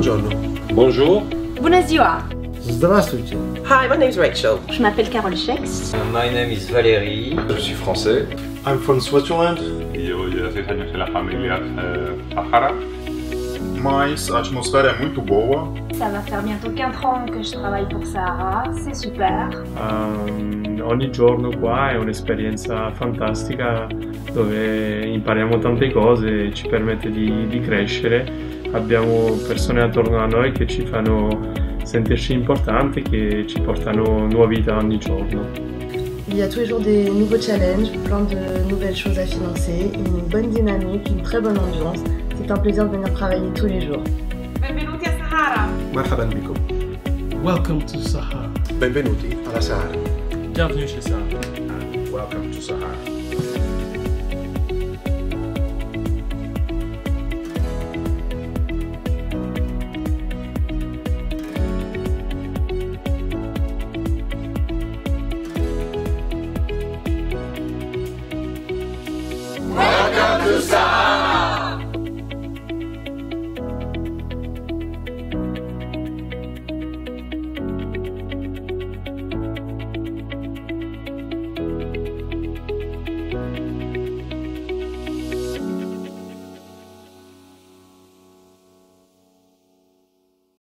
Buongiorno. Bonjour. Bună ziua! Здравствуйте. Hi, my name's Rachel. Je m'appelle Carole Shex. My name is Valérie. Je suis français. I'm from Switzerland. Eu de 6 anos pela família Sahara. Mas a atmosfera é muito boa. Ça va faire bientôt 4 ans que je travaille pour Sahara, c'est super. Ogni giorno qua è un'esperienza fantastica dove impariamo tante cose e ci permette di crescere. Abbiamo persone attorno a noi che ci fanno sentirci importanti, che ci portano novità ogni giorno. Il y a tous les jours des nouveaux challenges, plein de nouvelles choses à financer, une bonne dynamique, une très bonne ambiance. C'est un plaisir de venir travailler tous les jours. Benvenuti a Sahara. مرحبا بكم. Welcome to Sahara. Benvenuti alla Sahara. Bienvenue chez Sahara. Welcome to Sahara. Welcome to Sahara.